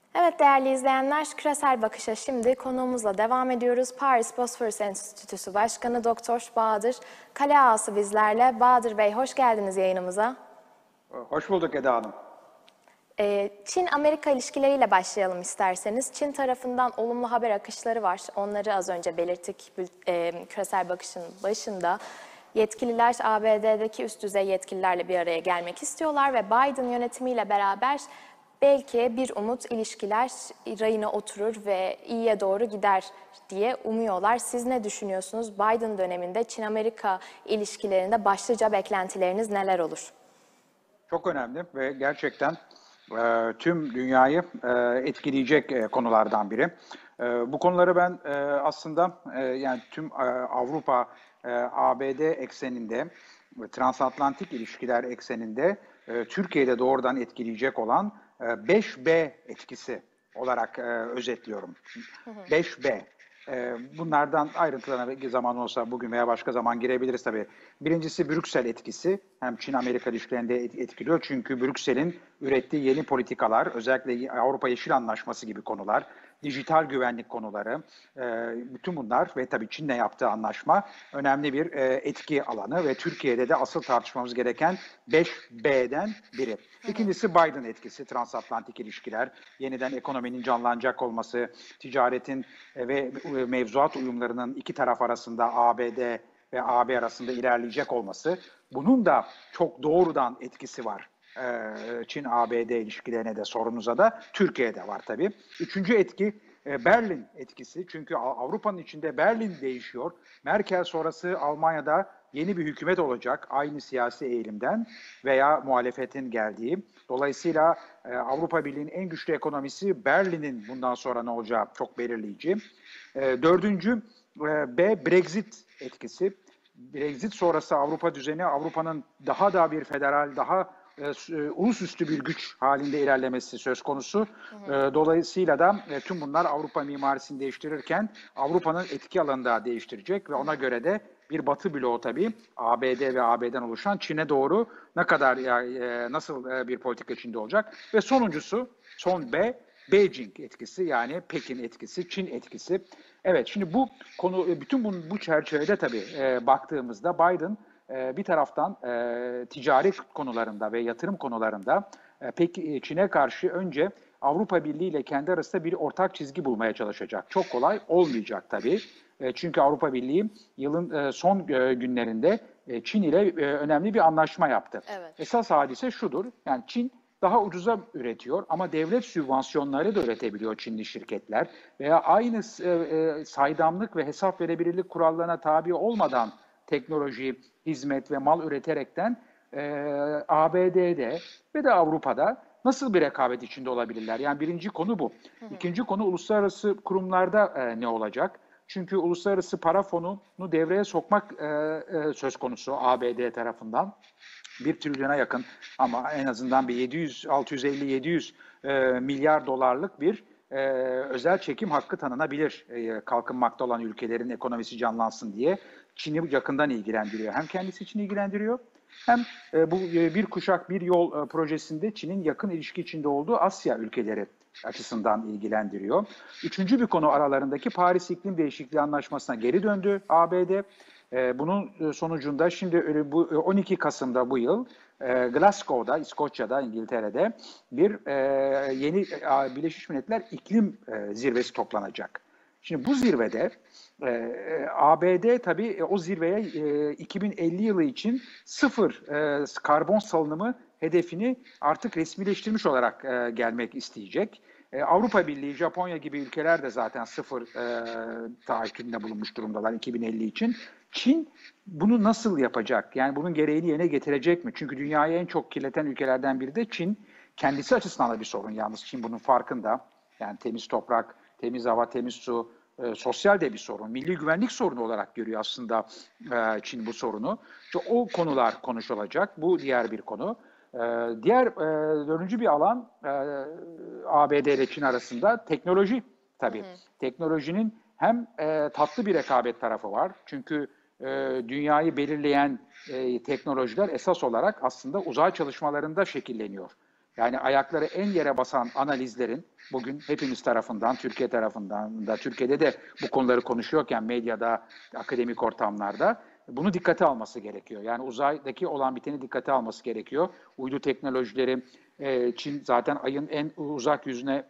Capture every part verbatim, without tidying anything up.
Evet değerli izleyenler, Küresel Bakış'a şimdi konuğumuzla devam ediyoruz. Paris Bosphorus Enstitüsü Başkanı Doktor Bahadır Kaleağası bizlerle. Bahadır Bey, hoş geldiniz yayınımıza. Hoş bulduk Eda Hanım. Ee, Çin-Amerika ilişkileriyle başlayalım isterseniz. Çin tarafından olumlu haber akışları var. Onları az önce belirttik e, Küresel Bakış'ın başında. Yetkililer A B D'deki üst düzey yetkililerle bir araya gelmek istiyorlar ve Biden yönetimiyle beraber belki bir umut ilişkiler rayına oturur ve iyiye doğru gider diye umuyorlar. Siz ne düşünüyorsunuz? Biden döneminde Çin-Amerika ilişkilerinde başlıca beklentileriniz neler olur? Çok önemli ve gerçekten e, tüm dünyayı e, etkileyecek e, konulardan biri. E, bu konuları ben e, aslında e, yani tüm e, Avrupa, e, A B D ekseninde, ve transatlantik ilişkiler ekseninde e, Türkiye'de doğrudan etkileyecek olan e, beş B etkisi olarak e, özetliyorum. beş B. Ee, Bunlardan ayrıntılarına bir zaman olsa bugün veya başka zaman girebiliriz tabii. Birincisi Brüksel etkisi. Hem Çin-Amerika ilişkilerinde etkiliyor. Çünkü Brüksel'in ürettiği yeni politikalar, özellikle Avrupa Yeşil Anlaşması gibi konular, dijital güvenlik konuları, bütün bunlar ve tabii Çin'le yaptığı anlaşma önemli bir etki alanı ve Türkiye'de de asıl tartışmamız gereken beş B'den biri. İkincisi Biden etkisi, transatlantik ilişkiler, yeniden ekonominin canlanacak olması, ticaretin ve mevzuat uyumlarının iki taraf arasında A B D ve A B arasında ilerleyecek olması, bunun da çok doğrudan etkisi var. Çin-A B D ilişkilerine de sorunuza da Türkiye'de var tabii. Üçüncü etki Berlin etkisi. Çünkü Avrupa'nın içinde Berlin değişiyor. Merkel sonrası Almanya'da yeni bir hükümet olacak aynı siyasi eğilimden veya muhalefetin geldiği. Dolayısıyla Avrupa Birliği'nin en güçlü ekonomisi Berlin'in bundan sonra ne olacağı çok belirleyici. Dördüncü B Brexit etkisi. Brexit sonrası Avrupa düzeni Avrupa'nın daha da bir federal, daha e, ulusüstü bir güç halinde ilerlemesi söz konusu. Hı hı. Dolayısıyla da e, tüm bunlar Avrupa mimarisini değiştirirken Avrupa'nın etki alanını da değiştirecek ve ona göre de bir Batı bloğu tabii A B D ve A B'den oluşan Çin'e doğru ne kadar e, nasıl e, bir politika içinde olacak ve sonuncusu son B Beijing etkisi yani Pekin etkisi, Çin etkisi. Evet şimdi bu konu bütün bu, bu çerçevede tabii e, baktığımızda Biden e, bir taraftan e, ticari konularında ve yatırım konularında e, peki Çin'e karşı önce Avrupa Birliği ile kendi arasında bir ortak çizgi bulmaya çalışacak. Çok kolay olmayacak tabii. E, çünkü Avrupa Birliği yılın e, son e, günlerinde e, Çin ile e, önemli bir anlaşma yaptı. Evet. Esas hadise şudur. Yani Çin daha ucuza üretiyor ama devlet sübvansiyonları da üretebiliyor Çinli şirketler veya aynı e, saydamlık ve hesap verebilirlik kurallarına tabi olmadan teknoloji, hizmet ve mal üreterekten e, A B D'de ve de Avrupa'da nasıl bir rekabet içinde olabilirler? Yani birinci konu bu. Hı hı. İkinci konu uluslararası kurumlarda e, ne olacak? Çünkü uluslararası para fonunu devreye sokmak e, e, söz konusu A B D tarafından. Bir trilyona yakın ama en azından bir yedi yüz, altı yüz elli yedi yüz e, milyar dolarlık bir e, özel çekim hakkı tanınabilir e, kalkınmakta olan ülkelerin ekonomisi canlansın diye. Çin'i yakından ilgilendiriyor. Hem kendisi için ilgilendiriyor hem e, bu e, bir kuşak bir yol e, projesinde Çin'in yakın ilişki içinde olduğu Asya ülkeleri açısından ilgilendiriyor. Üçüncü bir konu aralarındaki Paris İklim Değişikliği Anlaşması'na geri döndü A B D. Bunun sonucunda şimdi bu on iki Kasım'da bu yıl Glasgow'da, İskoçya'da, İngiltere'de bir yeni Birleşmiş Milletler İklim Zirvesi toplanacak. Şimdi bu zirvede A B D tabii o zirveye iki bin elli yılı için sıfır karbon salınımı hedefini artık resmileştirmiş olarak gelmek isteyecek. Avrupa Birliği, Japonya gibi ülkeler de zaten sıfır e, taahhütünde bulunmuş durumdalar iki bin elli için. Çin bunu nasıl yapacak? Yani bunun gereğini yerine getirecek mi? Çünkü dünyayı en çok kirleten ülkelerden biri de Çin. Kendisi açısından da bir sorun yalnız. Çin bunun farkında. Yani temiz toprak, temiz hava, temiz su, e, sosyal de bir sorun. Milli güvenlik sorunu olarak görüyor aslında e, Çin bu sorunu. İşte o konular konuşulacak. Bu diğer bir konu. Ee, diğer e, dördüncü bir alan e, A B D ile Çin arasında teknoloji tabii. Hı hı. Teknolojinin hem e, tatlı bir rekabet tarafı var. Çünkü e, dünyayı belirleyen e, teknolojiler esas olarak aslında uzay çalışmalarında şekilleniyor. Yani ayakları en yere basan analizlerin bugün hepimiz tarafından, Türkiye tarafından da, Türkiye'de de bu konuları konuşuyorken medyada, akademik ortamlarda bunu dikkate alması gerekiyor. Yani uzaydaki olan biteni dikkate alması gerekiyor. Uydu teknolojileri, Çin zaten ayın en uzak yüzüne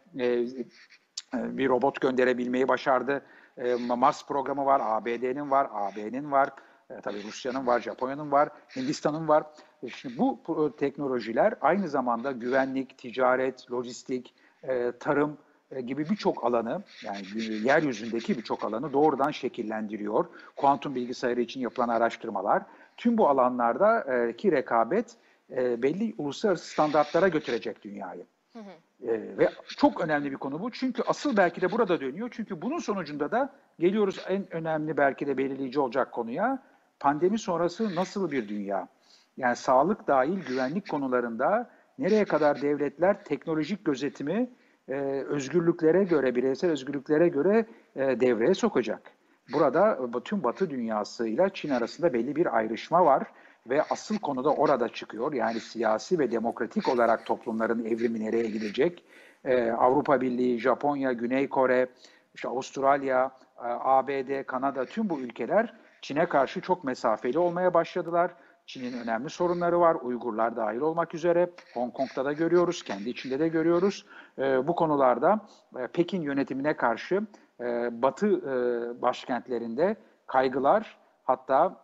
bir robot gönderebilmeyi başardı. Mars programı var, A B D'nin var, A B'nin var, tabii Rusya'nın var, Japonya'nın var, Hindistan'ın var. Şimdi bu teknolojiler aynı zamanda güvenlik, ticaret, lojistik, tarım gibi birçok alanı, yani yeryüzündeki birçok alanı doğrudan şekillendiriyor. Kuantum bilgisayarı için yapılan araştırmalar, tüm bu alanlardaki rekabet belli uluslararası standartlara götürecek dünyayı. Hı hı. Ee, ve çok önemli bir konu bu. Çünkü asıl belki de burada dönüyor. Çünkü bunun sonucunda da geliyoruz en önemli belki de belirleyici olacak konuya. Pandemi sonrası nasıl bir dünya? Yani sağlık dahil güvenlik konularında nereye kadar devletler teknolojik gözetimi e, özgürlüklere göre, bireysel özgürlüklere göre e, devreye sokacak. Burada tüm Batı dünyasıyla Çin arasında belli bir ayrışma var. Ve asıl konu da orada çıkıyor. Yani siyasi ve demokratik olarak toplumların evrimi nereye gidecek? Ee, Avrupa Birliği, Japonya, Güney Kore, işte Avustralya, A B D, Kanada tüm bu ülkeler Çin'e karşı çok mesafeli olmaya başladılar. Çin'in önemli sorunları var. Uygurlar dahil olmak üzere. Hong Kong'da da görüyoruz, kendi içinde de görüyoruz. Ee, bu konularda e, Pekin yönetimine karşı e, Batı e, başkentlerinde kaygılar, hatta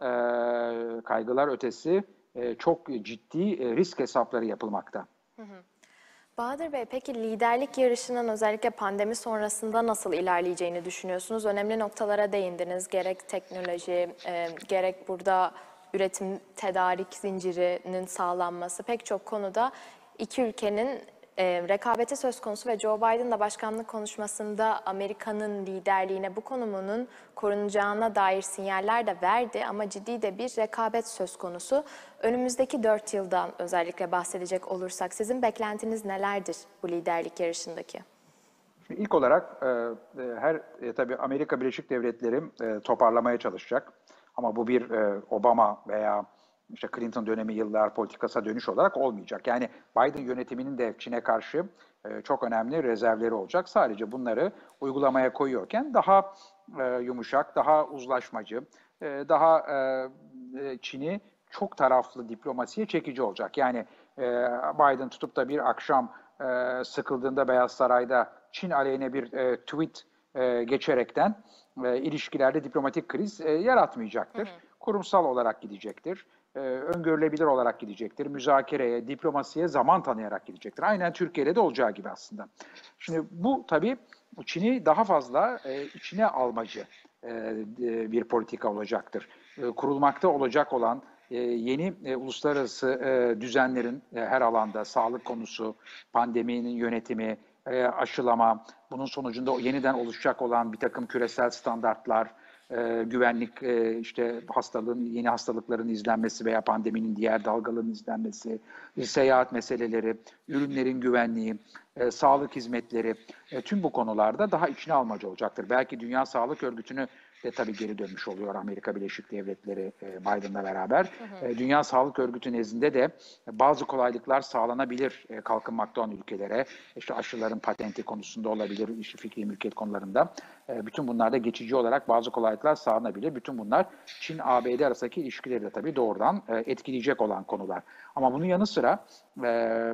e, kaygılar ötesi e, çok ciddi e, risk hesapları yapılmakta. Hı hı. Bahadır Bey, peki liderlik yarışının özellikle pandemi sonrasında nasıl ilerleyeceğini düşünüyorsunuz? Önemli noktalara değindiniz. Gerek teknoloji, e, gerek burada üretim, tedarik zincirinin sağlanması, pek çok konuda iki ülkenin e, rekabeti söz konusu ve Joe Biden da başkanlık konuşmasında Amerika'nın liderliğine, bu konumunun korunacağına dair sinyaller de verdi ama ciddi de bir rekabet söz konusu. Önümüzdeki dört yıldan özellikle bahsedecek olursak sizin beklentiniz nelerdir bu liderlik yarışındaki? Şimdi ilk olarak e, her e, tabii Amerika Birleşik Devletleri e, toparlamaya çalışacak. Ama bu bir e, Obama veya işte Clinton dönemi yıllar politikasına dönüş olarak olmayacak. Yani Biden yönetiminin de Çin'e karşı e, çok önemli rezervleri olacak. Sadece bunları uygulamaya koyuyorken daha e, yumuşak, daha uzlaşmacı, e, daha e, Çin'i çok taraflı diplomasiye çekici olacak. Yani e, Biden tutup da bir akşam e, sıkıldığında Beyaz Saray'da Çin aleyhine bir e, tweet e, geçerekten e, ilişkilerde diplomatik kriz e, yaratmayacaktır. Hı hı. Kurumsal olarak gidecektir. E, öngörülebilir olarak gidecektir. Müzakereye, diplomasiye zaman tanıyarak gidecektir. Aynen Türkiye'de de olacağı gibi aslında. Şimdi bu tabii Çin'i daha fazla e, içine almacı e, bir politika olacaktır. E, kurulmakta olacak olan e, yeni e, uluslararası e, düzenlerin e, her alanda sağlık konusu, pandeminin yönetimi, e, aşılama, bunun sonucunda yeniden oluşacak olan bir takım küresel standartlar, e, güvenlik, e, işte hastalığın, yeni hastalıkların izlenmesi veya pandeminin diğer dalgaların izlenmesi, seyahat meseleleri, ürünlerin güvenliği, e, sağlık hizmetleri, e, tüm bu konularda daha içine almacı olacaktır. Belki Dünya Sağlık Örgütü'nü de tabii geri dönmüş oluyor Amerika Birleşik Devletleri e, Biden'la beraber. Hı hı. E, Dünya Sağlık Örgütü nezdinde de bazı kolaylıklar sağlanabilir e, kalkınmakta olan ülkelere. İşte aşıların patenti konusunda olabilir, işte fikri mülkiyet konularında. E, bütün bunlarda geçici olarak bazı kolaylıklar sağlanabilir. Bütün bunlar Çin-A B D arasındaki ilişkileri de tabii doğrudan e, etkileyecek olan konular. Ama bunun yanı sıra e,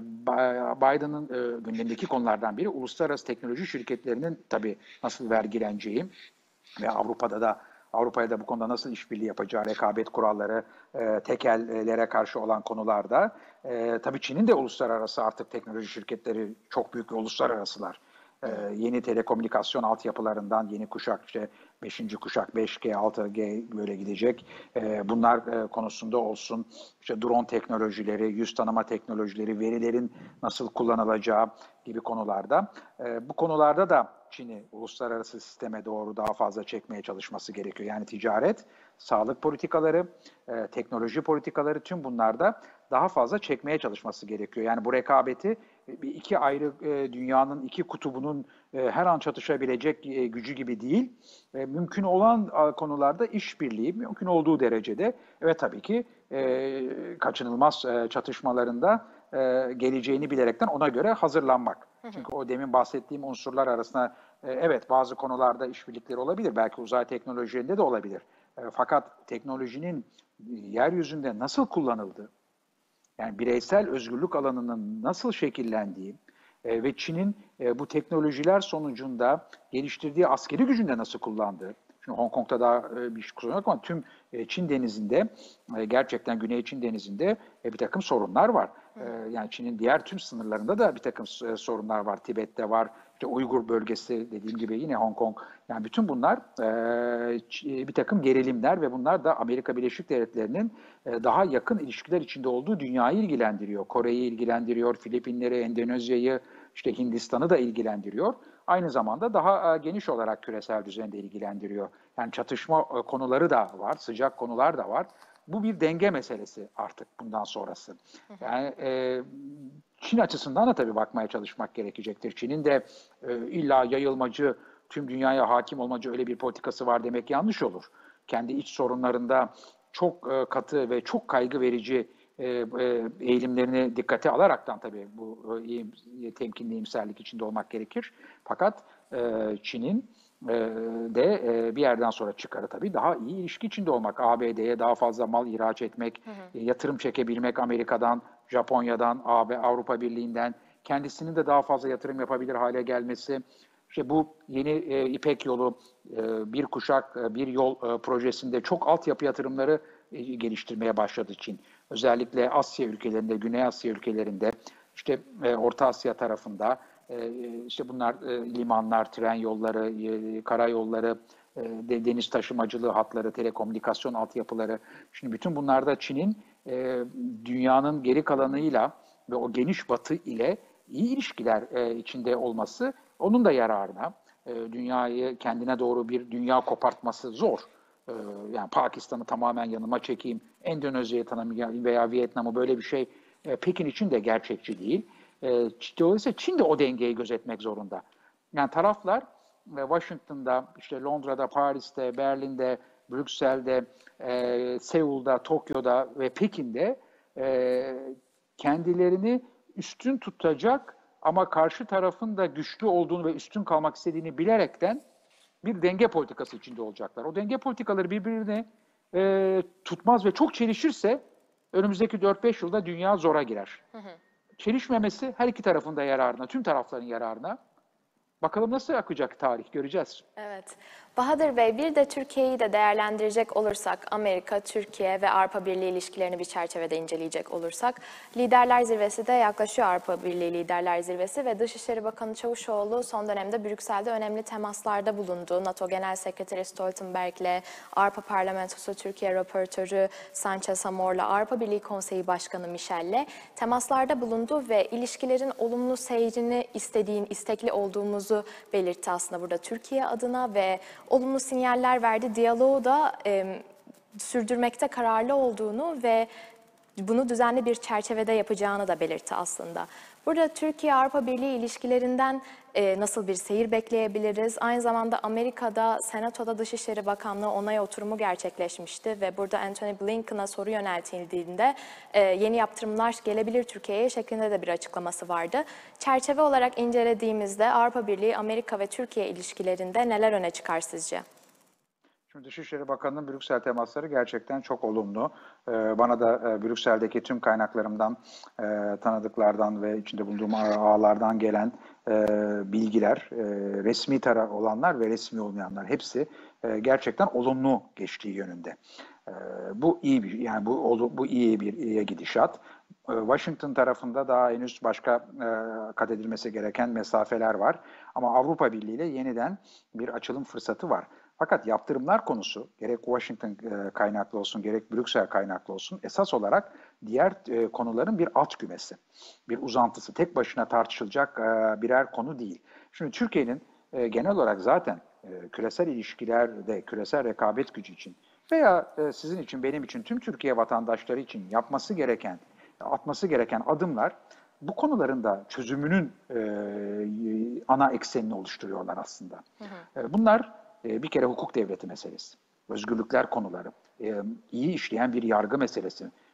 Biden'ın e, gündemdeki konulardan biri uluslararası teknoloji şirketlerinin tabii nasıl vergileneceği ve Avrupa'da da Avrupa'ya da bu konuda nasıl işbirliği yapacağı, rekabet kuralları, e, tekellere karşı olan konularda. E, tabii Çin'in de uluslararası artık teknoloji şirketleri çok büyük uluslararasılar. E, yeni telekomünikasyon altyapılarından yeni kuşak, işte beşinci kuşak beş G, altı G böyle gidecek. E, bunlar e, konusunda olsun, işte drone teknolojileri, yüz tanıma teknolojileri, verilerin nasıl kullanılacağı gibi konularda. E, bu konularda da Çin'i uluslararası sisteme doğru daha fazla çekmeye çalışması gerekiyor. Yani ticaret, sağlık politikaları, e, teknoloji politikaları tüm bunlarda daha fazla çekmeye çalışması gerekiyor. Yani bu rekabeti bir iki ayrı e, dünyanın iki kutubunun e, her an çatışabilecek e, gücü gibi değil. E, mümkün olan e, konularda işbirliği, mümkün olduğu derecede ve tabii ki e, kaçınılmaz e, çatışmalarında e, geleceğini bilerekten ona göre hazırlanmak. Çünkü o demin bahsettiğim unsurlar arasında e, evet bazı konularda işbirlikleri olabilir. Belki uzay teknolojilerinde de olabilir. E, fakat teknolojinin yeryüzünde nasıl kullanıldığı, yani bireysel özgürlük alanının nasıl şekillendiği e, ve Çin'in e, bu teknolojiler sonucunda geliştirdiği askeri gücünde nasıl kullandığı. Şimdi Hong Kong'da daha e, bir şey kusura yok ama tüm e, Çin denizinde, e, gerçekten Güney Çin denizinde e, bir takım sorunlar var. E, yani Çin'in diğer tüm sınırlarında da bir takım e, sorunlar var. Tibet'te var, işte Uygur bölgesi dediğim gibi yine Hong Kong. Yani bütün bunlar e, bir takım gerilimler ve bunlar da Amerika Birleşik Devletleri'nin e, daha yakın ilişkiler içinde olduğu dünyayı ilgilendiriyor. Kore'yi ilgilendiriyor, Filipinleri, Endonezya'yı, işte Hindistan'ı da ilgilendiriyor. Aynı zamanda daha e, geniş olarak küresel düzende ilgilendiriyor. Yani çatışma e, konuları da var, sıcak konular da var. Bu bir denge meselesi artık bundan sonrası. Yani e, Çin açısından da tabii bakmaya çalışmak gerekecektir. Çin'in de e, illa yayılmacı, tüm dünyaya hakim olmacı öyle bir politikası var demek yanlış olur. Kendi iç sorunlarında çok e, katı ve çok kaygı verici e, e, eğilimlerini dikkate alaraktan tabii bu e, iyim, temkinli iyimserlik içinde olmak gerekir. Fakat e, Çin'in e, de e, bir yerden sonra çıkarı tabii daha iyi ilişki içinde olmak. A B D'ye daha fazla mal ihraç etmek, hı hı. E, yatırım çekebilmek Amerika'dan, Japonya'dan, A B, Avrupa Birliği'nden, kendisinin de daha fazla yatırım yapabilir hale gelmesi. İşte bu yeni e, İpek Yolu, e, bir kuşak, e, bir yol e, projesinde çok altyapı yatırımları e, geliştirmeye başladı Çin. Özellikle Asya ülkelerinde, Güney Asya ülkelerinde, işte e, Orta Asya tarafında, e, işte bunlar e, limanlar, tren yolları, e, karayolları, e, deniz taşımacılığı hatları, telekomünikasyon altyapıları. Şimdi bütün bunlarda Çin'in e, dünyanın geri kalanıyla ve o geniş batı ile iyi ilişkiler e, içinde olması onun da yararına. E, dünyayı kendine doğru bir dünya kopartması zor. E, yani Pakistan'ı tamamen yanıma çekeyim, Endonezya'yı tanımayayım veya Vietnam'ı böyle bir şey e, Pekin için de gerçekçi değil. E, dolayısıyla Çin de o dengeyi gözetmek zorunda. Yani taraflar e, Washington'da, işte Londra'da, Paris'te, Berlin'de, Brüksel'de, e, Seul'da, Tokyo'da ve Pekin'de e, kendilerini üstün tutacak ama karşı tarafın da güçlü olduğunu ve üstün kalmak istediğini bilerekten bir denge politikası içinde olacaklar. O denge politikaları birbirini e, tutmaz ve çok çelişirse önümüzdeki dört beş yılda dünya zora girer. Hı hı. Çelişmemesi her iki tarafın da yararına, tüm tarafların yararına. Bakalım nasıl akacak tarih, göreceğiz. Evet. Bahadır Bey, bir de Türkiye'yi de değerlendirecek olursak, Amerika, Türkiye ve Avrupa Birliği ilişkilerini bir çerçevede inceleyecek olursak, Liderler Zirvesi de yaklaşıyor, Avrupa Birliği Liderler Zirvesi ve Dışişleri Bakanı Çavuşoğlu son dönemde Brüksel'de önemli temaslarda bulundu. NATO Genel Sekreteri Stoltenberg'le, Avrupa Parlamentosu Türkiye Raportörü Sanchez Amor'la, Avrupa Birliği Konseyi Başkanı Michel'le temaslarda bulundu ve ilişkilerin olumlu seyrini istediğin, istekli olduğumuzu belirtti aslında burada Türkiye adına ve olumlu sinyaller verdi. Diyaloğu da e, sürdürmekte kararlı olduğunu ve bunu düzenli bir çerçevede yapacağını da belirtti aslında. Burada Türkiye-Avrupa Birliği ilişkilerinden e, nasıl bir seyir bekleyebiliriz? Aynı zamanda Amerika'da Senato'da Dışişleri Bakanlığı onay oturumu gerçekleşmişti ve burada Antony Blinken'a soru yöneltildiğinde e, yeni yaptırımlar gelebilir Türkiye'ye şeklinde de bir açıklaması vardı. Çerçeve olarak incelediğimizde Avrupa Birliği, Amerika ve Türkiye ilişkilerinde neler öne çıkar sizce? Şimdi Dışişleri Bakanı'nın Brüksel temasları gerçekten çok olumlu. Ee, bana da e, Brüksel'deki tüm kaynaklarımdan, e, tanıdıklardan ve içinde bulunduğum ağlardan gelen e, bilgiler, e, resmi taraf olanlar ve resmi olmayanlar hepsi e, gerçekten olumlu geçtiği yönünde. E, bu iyi bir, yani bu bu iyi bir iyi gidişat. E, Washington tarafında daha henüz başka e, kat edilmesi gereken mesafeler var. Ama Avrupa Birliği ile yeniden bir açılım fırsatı var. Fakat yaptırımlar konusu gerek Washington kaynaklı olsun gerek Brüksel kaynaklı olsun esas olarak diğer konuların bir alt kümesi, bir uzantısı. Tek başına tartışılacak birer konu değil. Şimdi Türkiye'nin genel olarak zaten küresel ilişkilerde, küresel rekabet gücü için veya sizin için, benim için, tüm Türkiye vatandaşları için yapması gereken, atması gereken adımlar bu konuların da çözümünün ana eksenini oluşturuyorlar aslında. Hı hı. Bunlar bir kere hukuk devleti meselesi, özgürlükler konuları, iyi işleyen bir yargı meselesi.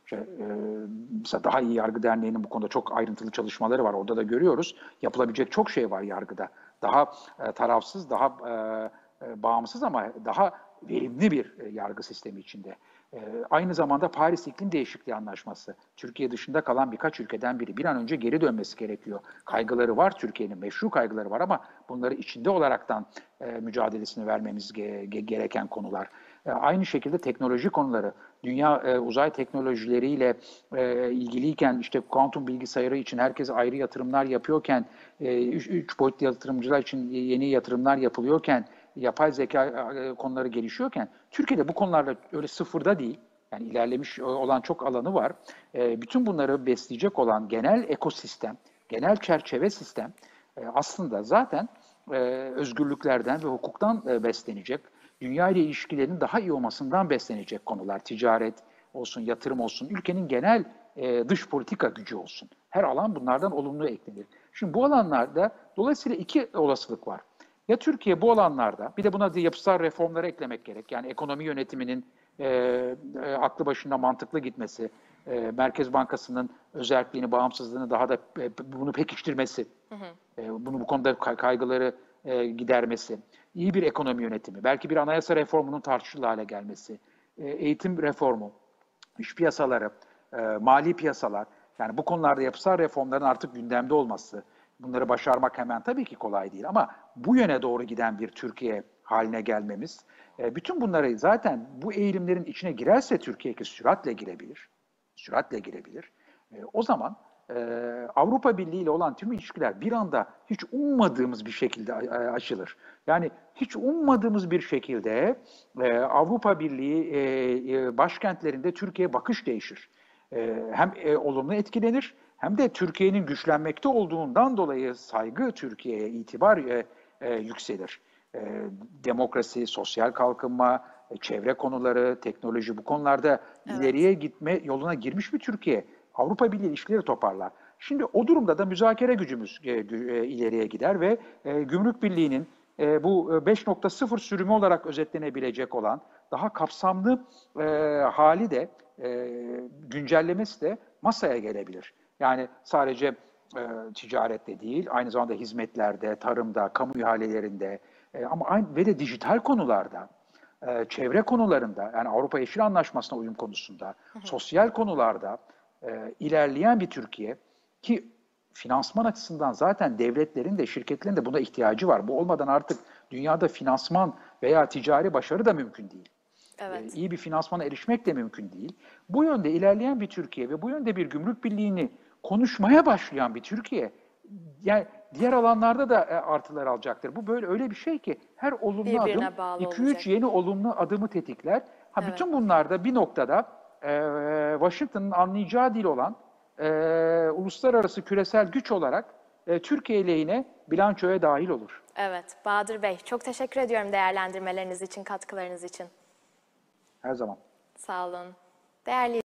İşte, e, mesela Daha İyi Yargı Derneği'nin bu konuda çok ayrıntılı çalışmaları var. Orada da görüyoruz. Yapılabilecek çok şey var yargıda. Daha e, tarafsız, daha e, e, bağımsız ama daha verimli bir e, yargı sistemi içinde. E, aynı zamanda Paris İklim Değişikliği Anlaşması, Türkiye dışında kalan birkaç ülkeden biri bir an önce geri dönmesi gerekiyor. Kaygıları var Türkiye'nin, meşru kaygıları var ama bunları içinde olaraktan e, mücadelesini vermemiz ge- ge- gereken konular. E, aynı şekilde teknoloji konuları, dünya e, uzay teknolojileriyle e, ilgiliyken, işte kuantum bilgisayarı için herkes ayrı yatırımlar yapıyorken, e, üç, üç boyutlu yatırımcılar için yeni yatırımlar yapılıyorken, yapay zeka e, konuları gelişiyorken, Türkiye'de bu konularla öyle sıfırda değil. Yani ilerlemiş olan çok alanı var. E, bütün bunları besleyecek olan genel ekosistem, genel çerçeve sistem e, aslında zaten e, özgürlüklerden ve hukuktan e, beslenecek. Dünya ile ilişkilerin daha iyi olmasından beslenecek konular. Ticaret olsun, yatırım olsun, ülkenin genel e, dış politika gücü olsun. Her alan bunlardan olumlu eklenir. Şimdi bu alanlarda dolayısıyla iki olasılık var. Ya Türkiye bu alanlarda, bir de buna da yapısal reformları eklemek gerek. Yani ekonomi yönetiminin e, e, aklı başında mantıklı gitmesi, e, Merkez Bankası'nın özelliğini, bağımsızlığını daha da e, bunu pekiştirmesi, hı hı. E, bunu bu konuda kaygıları e, gidermesi, iyi bir ekonomi yönetimi, belki bir anayasa reformunun tartışılı hale gelmesi, e, eğitim reformu, iş piyasaları, e, mali piyasalar, yani bu konularda yapısal reformların artık gündemde olması, bunları başarmak hemen tabii ki kolay değil ama bu yöne doğru giden bir Türkiye haline gelmemiz, e, bütün bunları zaten bu eğilimlerin içine girerse Türkiye ki süratle girebilir, süratle girebilir. E, o zaman e, Avrupa Birliği ile olan tüm ilişkiler bir anda hiç ummadığımız bir şekilde açılır. Yani hiç ummadığımız bir şekilde e, Avrupa Birliği e, e, başkentlerinde Türkiye'ye bakış değişir. E, hem e, olumlu etkilenir hem de Türkiye'nin güçlenmekte olduğundan dolayı saygı Türkiye'ye, itibar e, e, yükselir. E, demokrasi, sosyal kalkınma, e, çevre konuları, teknoloji bu konularda Evet. ileriye gitme yoluna girmiş bir Türkiye. Avrupa Birliği ilişkileri toparlar. Şimdi o durumda da müzakere gücümüz e, e, ileriye gider ve e, Gümrük Birliği'nin e, bu beş nokta sıfır sürümü olarak özetlenebilecek olan daha kapsamlı e, hali de e, güncellemesi de masaya gelebilir. Yani sadece e, ticarette değil, aynı zamanda hizmetlerde, tarımda, kamu ihalelerinde e, ama aynı ve de dijital konularda, e, çevre konularında, yani Avrupa Yeşil Anlaşması'na uyum konusunda, hı hı. sosyal konularda e, ilerleyen bir Türkiye ki finansman açısından zaten devletlerin de şirketlerin de buna ihtiyacı var. Bu olmadan artık dünyada finansman veya ticari başarı da mümkün değil. Evet. Ee, iyi bir finansmana erişmek de mümkün değil. Bu yönde ilerleyen bir Türkiye ve bu yönde bir gümrük birliğini konuşmaya başlayan bir Türkiye, yani diğer alanlarda da artılar alacaktır. Bu böyle öyle bir şey ki her olumlu Birbirine adım iki üç yeni olumlu adımı tetikler. Ha evet. bütün bunlar da bir noktada e, Washington'ın anlayacağı dil olan e, uluslararası küresel güç olarak e, Türkiye lehine bilançoya dahil olur. Evet, Bahadır Bey, çok teşekkür ediyorum değerlendirmeleriniz için, katkılarınız için. Her zaman. Sağ olun. Değerli